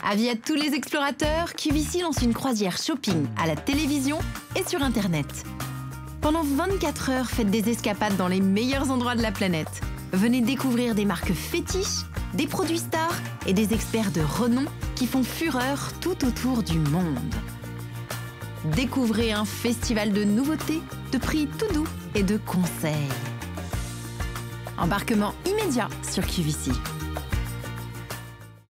Avis à tous les explorateurs, QVC lance une croisière shopping à la télévision et sur Internet. Pendant 24 heures, faites des escapades dans les meilleurs endroits de la planète. Venez découvrir des marques fétiches, des produits stars et des experts de renom qui font fureur tout autour du monde. Découvrez un festival de nouveautés, de prix tout doux et de conseils. Embarquement immédiat sur QVC.